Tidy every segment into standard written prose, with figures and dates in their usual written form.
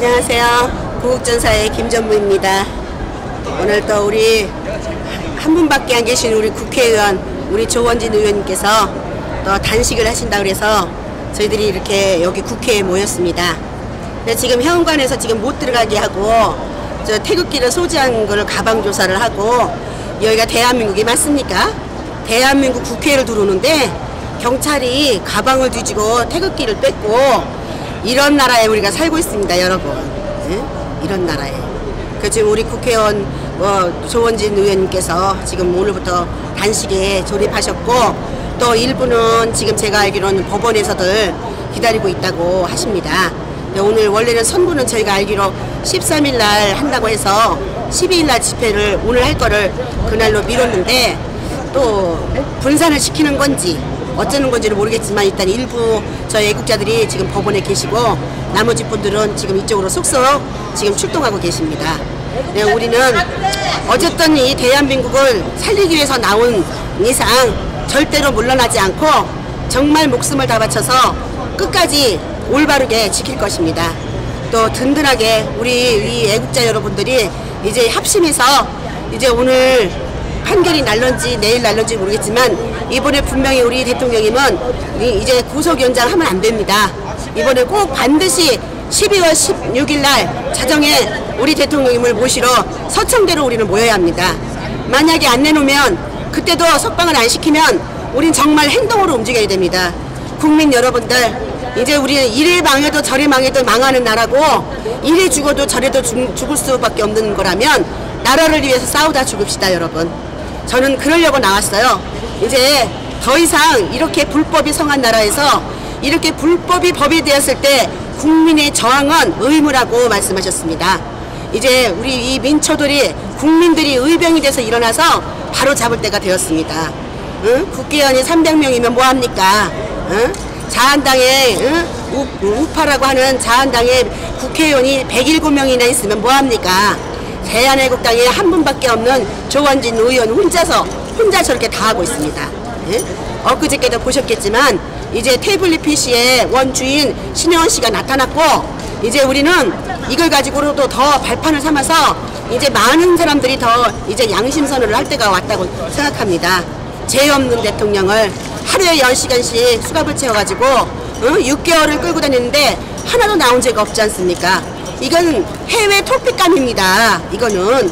안녕하세요. 구국전사의 김전무입니다. 오늘 또 우리 한 분밖에 안 계신 우리 국회의원, 우리 조원진 의원님께서 또 단식을 하신다고 그래서 저희들이 이렇게 여기 국회에 모였습니다. 근데 지금 회원관에서 지금 못 들어가게 하고 저 태극기를 소지한 걸 가방 조사를 하고, 여기가 대한민국이 맞습니까? 대한민국 국회를 들어오는데 경찰이 가방을 뒤지고 태극기를 뺏고, 이런 나라에 우리가 살고 있습니다, 여러분. 네? 이런 나라에. 그 지금 우리 국회의원 조원진 의원님께서 지금 오늘부터 단식에 졸입하셨고, 또 일부는 지금 제가 알기로는 법원에서들 기다리고 있다고 하십니다. 오늘 원래는 선고는 저희가 알기로 13일 날 한다고 해서 12일 날 집회를 오늘 할 거를 그날로 미뤘는데, 또 분산을 시키는 건지 어쩌는 건지는 모르겠지만 일단 일부 저희 애국자들이 지금 법원에 계시고 나머지 분들은 지금 이쪽으로 속속 지금 출동하고 계십니다. 네, 우리는 어쨌든 이 대한민국을 살리기 위해서 나온 이상 절대로 물러나지 않고 정말 목숨을 다 바쳐서 끝까지 올바르게 지킬 것입니다. 또 든든하게 우리 이 애국자 여러분들이 이제 합심해서 이제 오늘 판결이 날런지 내일 날런지 모르겠지만 이번에 분명히 우리 대통령님은 이제 구속 연장하면 안 됩니다. 이번에 꼭 반드시 12월 16일 날 자정에 우리 대통령님을 모시러 서청대로 우리는 모여야 합니다. 만약에 안 내놓으면, 그때도 석방을 안 시키면 우린 정말 행동으로 움직여야 됩니다. 국민 여러분들, 이제 우리는 이래 망해도 저래 망해도 망하는 나라고, 이래 죽어도 저래도 죽을 수밖에 없는 거라면 나라를 위해서 싸우다 죽읍시다, 여러분. 저는 그러려고 나왔어요. 이제 더 이상 이렇게 불법이 성한 나라에서 이렇게 불법이 법이 되었을 때 국민의 저항은 의무라고 말씀하셨습니다. 이제 우리 이 민초들이, 국민들이 의병이 돼서 일어나서 바로 잡을 때가 되었습니다. 응? 국회의원이 300명이면 뭐합니까? 응? 자한당에 우파라고 하는 자한당에 국회의원이 107명이나 있으면 뭐합니까? 대한애국당에 한 분밖에 없는 조원진 의원 혼자 저렇게 다 하고 있습니다. 예? 엊그저께도 보셨겠지만 이제 태블릿 PC의 원주인 신혜원 씨가 나타났고, 이제 우리는 이걸 가지고도 더 발판을 삼아서 이제 많은 사람들이 더 이제 양심선언을 할 때가 왔다고 생각합니다. 죄 없는 대통령을 하루에 10시간씩 수갑을 채워가지고 6개월을 끌고 다니는데 하나도 나온 죄가 없지 않습니까? 이건 해외 토픽감입니다. 이거는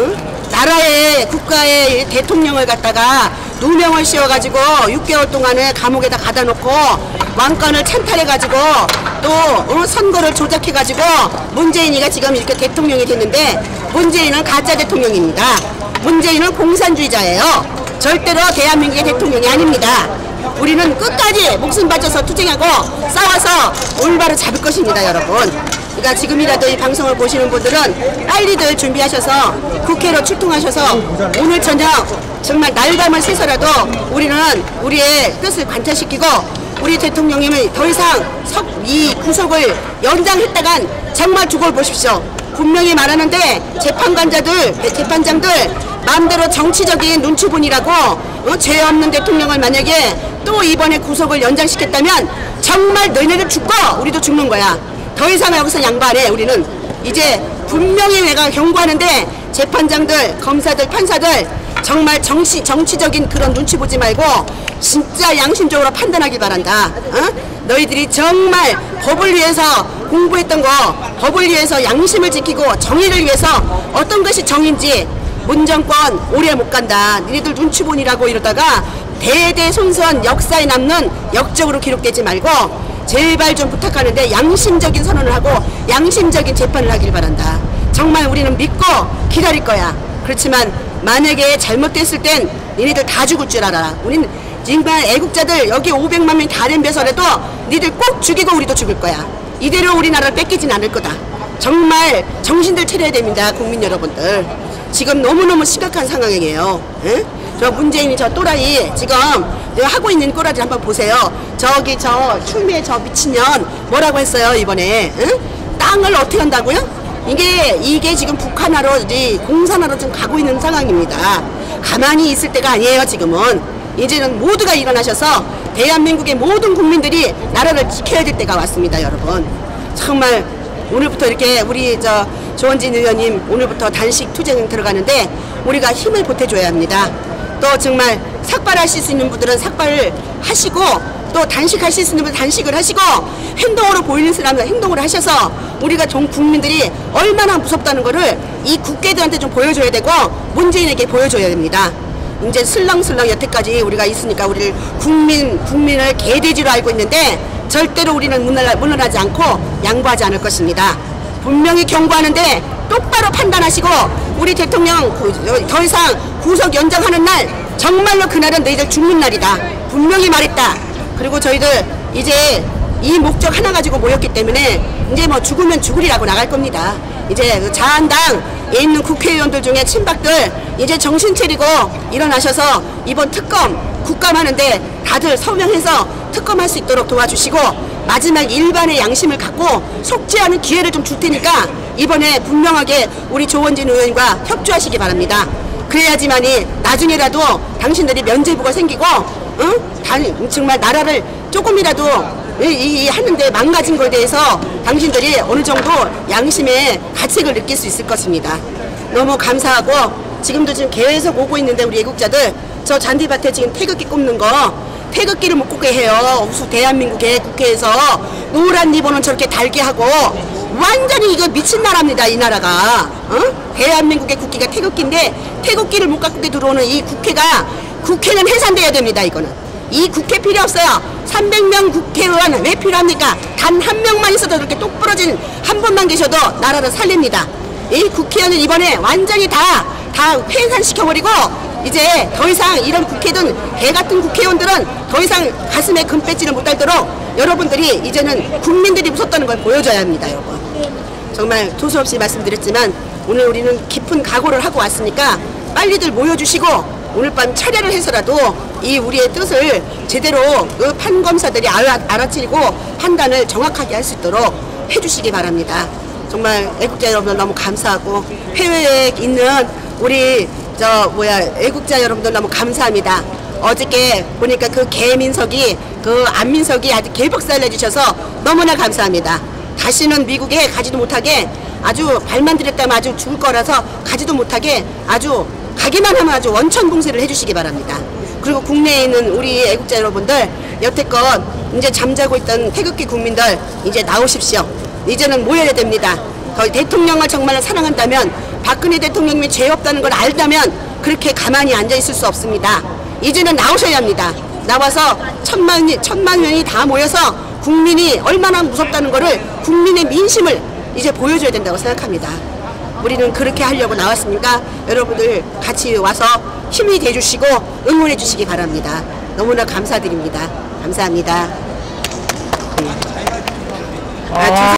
나라의 국가의 대통령을 갖다가 누명을 씌워가지고 6개월 동안에 감옥에다 가다 놓고 왕권을 찬탈해가지고 또 선거를 조작해가지고 문재인이가 지금 이렇게 대통령이 됐는데, 문재인은 가짜 대통령입니다. 문재인은 공산주의자예요. 절대로 대한민국의 대통령이 아닙니다. 우리는 끝까지 목숨 바쳐서 투쟁하고 싸워서 올바로 잡을 것입니다, 여러분. 그러니까 지금이라도 이 방송을 보시는 분들은 빨리들 준비하셔서 국회로 출동하셔서 오늘 저녁 정말 날밤을 새서라도 우리는 우리의 뜻을 관철시키고 우리 대통령님을 더 이상 이 구속을 연장했다간 정말 두고 보십시오. 분명히 말하는데 재판장들 마음대로 정치적인 눈치분이라고 죄 없는 대통령을 만약에 또 이번에 구속을 연장시켰다면 정말 너희네들 죽고 우리도 죽는 거야. 더 이상 여기서 양보 안 해. 우리는 이제 분명히 내가 경고하는데 재판장들, 검사들, 판사들 정말 정치적인 그런 눈치 보지 말고 진짜 양심적으로 판단하길 바란다. 너희들이 정말 법을 위해서 공부했던 거, 법을 위해서 양심을 지키고 정의를 위해서 어떤 것이 정의인지, 문정권 오래 못 간다. 니네들 눈치 보니라고 이러다가 대대손손 역사에 남는 역적으로 기록되지 말고 제발 좀 부탁하는데 양심적인 선언을 하고 양심적인 재판을 하길 바란다. 정말 우리는 믿고 기다릴 거야. 그렇지만 만약에 잘못됐을 땐 니네들 다 죽을 줄 알아. 우린 정말 애국자들 여기 500만 명 다 덤벼서라도 니들 꼭 죽이고 우리도 죽을 거야. 이대로 우리나라를 뺏기진 않을 거다. 정말 정신들 차려야 됩니다, 국민 여러분들. 지금 너무너무 심각한 상황이에요. 에? 저 문재인이 저 또라이 지금 하고 있는 꼬라지 한번 보세요. 저기 저 추미애 저 미친년 뭐라고 했어요 이번에? 응? 땅을 어떻게 한다고요? 이게 지금 북한하로 공산하로 좀 가고 있는 상황입니다. 가만히 있을 때가 아니에요. 지금은 이제는 모두가 일어나셔서 대한민국의 모든 국민들이 나라를 지켜야 될 때가 왔습니다. 여러분 정말 오늘부터 이렇게 우리 조원진 의원님 오늘부터 단식 투쟁 들어가는데 우리가 힘을 보태줘야 합니다. 또 정말 삭발하실 수 있는 분들은 삭발을 하시고 또 단식하실 수 있는 분들은 단식을 하시고 행동으로 보이는 사람은 행동을 하셔서 우리가 전 국민들이 얼마나 무섭다는 거를 이 국회들한테 좀 보여줘야 되고 문재인에게 보여줘야 됩니다. 이제 슬렁슬렁 여태까지 우리가 있으니까 우리를 국민을 개돼지로 알고 있는데 절대로 우리는 물러나지 않고 양보하지 않을 것입니다. 분명히 경고하는데 똑바로 판단하시고 우리 대통령 더 이상 구속 연장하는 날 정말로 그날은 너희들 죽는 날이다. 분명히 말했다. 그리고 저희들 이제 이 목적 하나 가지고 모였기 때문에 이제 뭐 죽으면 죽으리라고 나갈 겁니다. 이제 자한당에 있는 국회의원들 중에 친박들 이제 정신 차리고 일어나셔서 이번 특검 국감하는데 다들 서명해서 특검할 수 있도록 도와주시고 마지막 일반의 양심을 갖고 속지 않은 기회를 좀 줄 테니까 이번에 분명하게 우리 조원진 의원과 협조하시기 바랍니다. 그래야지만이 나중에라도 당신들이 면죄부가 생기고 정말 나라를 조금이라도 하는데 망가진 거에 대해서 당신들이 어느 정도 양심의 가책을 느낄 수 있을 것입니다. 너무 감사하고 지금도 지금 계속 오고 있는데 우리 애국자들 저 잔디밭에 지금 태극기 꼽는 거 태극기를 못 꽂게 해요. 대한민국의 국회에서 노란 리본은 저렇게 달게 하고 완전히 이거 미친 나라입니다. 이 나라가 대한민국의 국기가 태극기인데 태극기를 못 갖고 들어오는 이 국회는 해산돼야 됩니다. 이거는 이 국회 필요 없어요. 300명 국회의원 왜 필요합니까? 단 한 명만 있어도 그렇게 똑부러진 한 분만 계셔도 나라를 살립니다. 이 국회의원은 이번에 완전히 다 폐산시켜버리고 이제 더 이상 이런 국회든 개같은 국회의원들은 더 이상 가슴에 금 뺏지를 못하도록 여러분들이 이제는 국민들이 무섭다는 걸 보여줘야 합니다. 여러분 정말 두서없이 말씀드렸지만 오늘 우리는 깊은 각오를 하고 왔으니까 빨리들 모여주시고 오늘 밤 철야를 해서라도 이 우리의 뜻을 제대로 그 판검사들이 알아채고 판단을 정확하게 할 수 있도록 해주시기 바랍니다. 정말 애국자 여러분들 너무 감사하고 해외에 있는 우리 애국자 여러분들 너무 감사합니다. 어저께 보니까 그 개민석이 그 안민석이 아주 개박살 내주셔서 너무나 감사합니다. 다시는 미국에 가지도 못하게 아주 발만 들였다면 아주 죽을 거라서 가지도 못하게 아주 가기만 하면 아주 원천봉쇄를 해주시기 바랍니다. 그리고 국내에 있는 우리 애국자 여러분들 여태껏 이제 잠자고 있던 태극기 국민들 이제 나오십시오. 이제는 모여야 됩니다. 대통령을 정말 사랑한다면 박근혜 대통령이 죄 없다는 걸 알다면 그렇게 가만히 앉아 있을 수 없습니다. 이제는 나오셔야 합니다. 나와서 천만 명이 다 모여서 국민이 얼마나 무섭다는 거를 국민의 민심을 이제 보여줘야 된다고 생각합니다. 우리는 그렇게 하려고 나왔으니까 여러분들 같이 와서 힘이 돼주시고 응원해 주시기 바랍니다. 너무나 감사드립니다. 감사합니다.